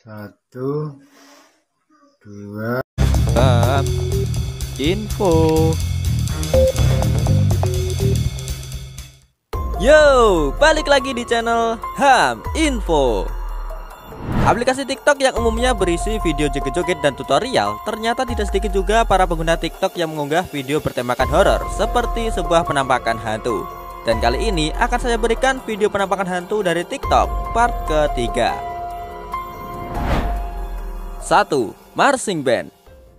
Satu, dua. Info. Yo, balik lagi di channel HAM Info. Aplikasi TikTok yang umumnya berisi video joget-joget dan tutorial, ternyata tidak sedikit juga para pengguna TikTok yang mengunggah video bertemakan horor seperti sebuah penampakan hantu. Dan kali ini akan saya berikan video penampakan hantu dari TikTok part ketiga. 1. Marching Band.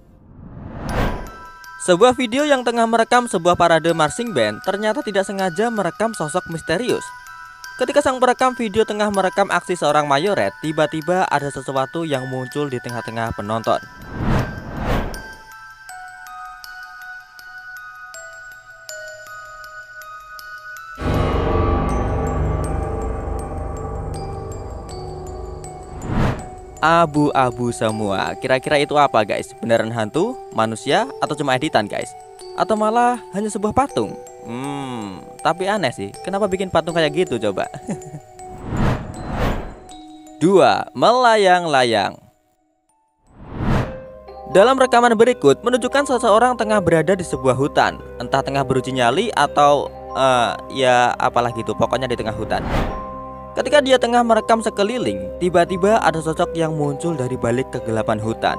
Sebuah video yang tengah merekam sebuah parade marching band ternyata tidak sengaja merekam sosok misterius. Ketika sang perekam video tengah merekam aksi seorang mayoret, tiba-tiba ada sesuatu yang muncul di tengah-tengah penonton. Abu-abu semua. Kira-kira itu apa guys? Beneran hantu, manusia, atau cuma editan guys? Atau malah hanya sebuah patung? Tapi aneh sih, kenapa bikin patung kayak gitu coba? 2. Melayang-layang. Dalam rekaman berikut menunjukkan seseorang tengah berada di sebuah hutan, entah tengah beruji nyali atau ya apalah gitu, pokoknya di tengah hutan. Ketika dia tengah merekam sekeliling, tiba-tiba ada sosok yang muncul dari balik kegelapan hutan.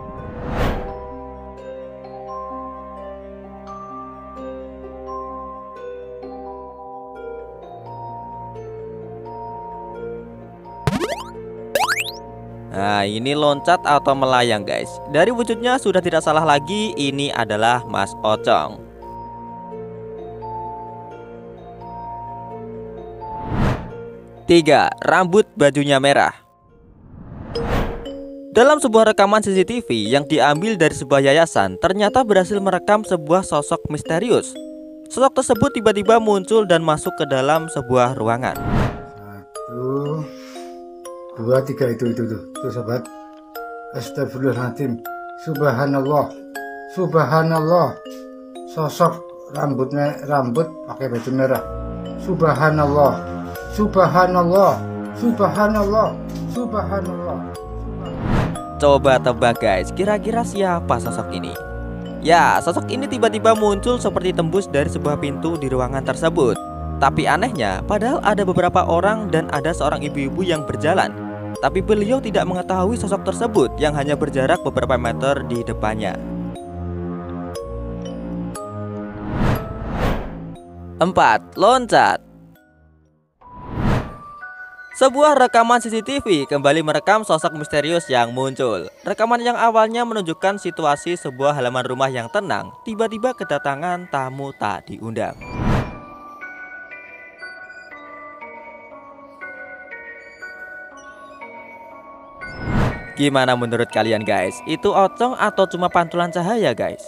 Nah, ini loncat atau melayang guys. Dari wujudnya sudah tidak salah lagi, ini adalah Mas Ocong. 3. Rambut bajunya merah. Dalam sebuah rekaman CCTV yang diambil dari sebuah yayasan, ternyata berhasil merekam sebuah sosok misterius. Sosok tersebut tiba-tiba muncul dan masuk ke dalam sebuah ruangan. 1, 2, 3 itu sobat. Astagfirullahaladzim. Subhanallah. Subhanallah. Sosok rambut pakai baju merah. Subhanallah. Subhanallah, subhanallah, subhanallah. Coba tebak guys, kira-kira siapa sosok ini? Ya, sosok ini tiba-tiba muncul seperti tembus dari sebuah pintu di ruangan tersebut. Tapi anehnya, padahal ada beberapa orang dan ada seorang ibu-ibu yang berjalan. Tapi beliau tidak mengetahui sosok tersebut yang hanya berjarak beberapa meter di depannya. 4. Loncat. Sebuah rekaman CCTV kembali merekam sosok misterius yang muncul. Rekaman yang awalnya menunjukkan situasi sebuah halaman rumah yang tenang, tiba-tiba kedatangan tamu tak diundang. Gimana menurut kalian guys? Itu Ocong atau cuma pantulan cahaya guys?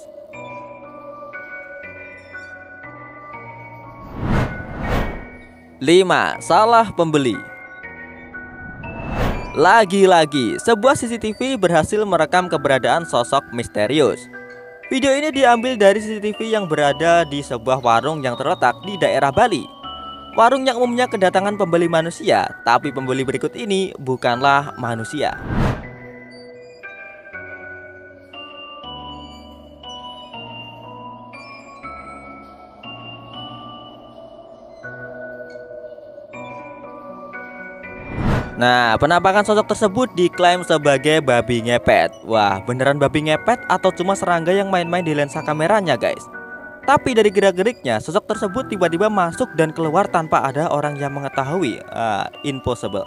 5. Salah pembeli. Lagi-lagi, sebuah CCTV berhasil merekam keberadaan sosok misterius. Video ini diambil dari CCTV yang berada di sebuah warung yang terletak di daerah Bali. Warung yang umumnya kedatangan pembeli manusia, tapi pembeli berikut ini bukanlah manusia. Nah, penampakan sosok tersebut diklaim sebagai babi ngepet. Wah, beneran babi ngepet atau cuma serangga yang main-main di lensa kameranya guys? Tapi dari gerak-geriknya, sosok tersebut tiba-tiba masuk dan keluar tanpa ada orang yang mengetahui. Impossible.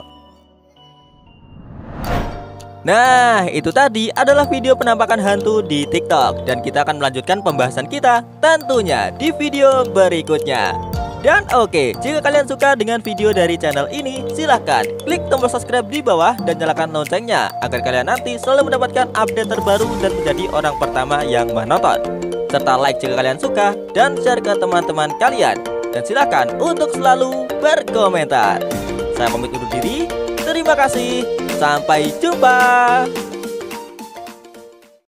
Nah, itu tadi adalah video penampakan hantu di TikTok. Dan kita akan melanjutkan pembahasan kita tentunya di video berikutnya. Dan oke, jika kalian suka dengan video dari channel ini, silahkan klik tombol subscribe di bawah dan nyalakan loncengnya agar kalian nanti selalu mendapatkan update terbaru dan menjadi orang pertama yang menonton. Serta like jika kalian suka dan share ke teman-teman kalian. Dan silahkan untuk selalu berkomentar. Saya pamit undur diri, terima kasih, sampai jumpa.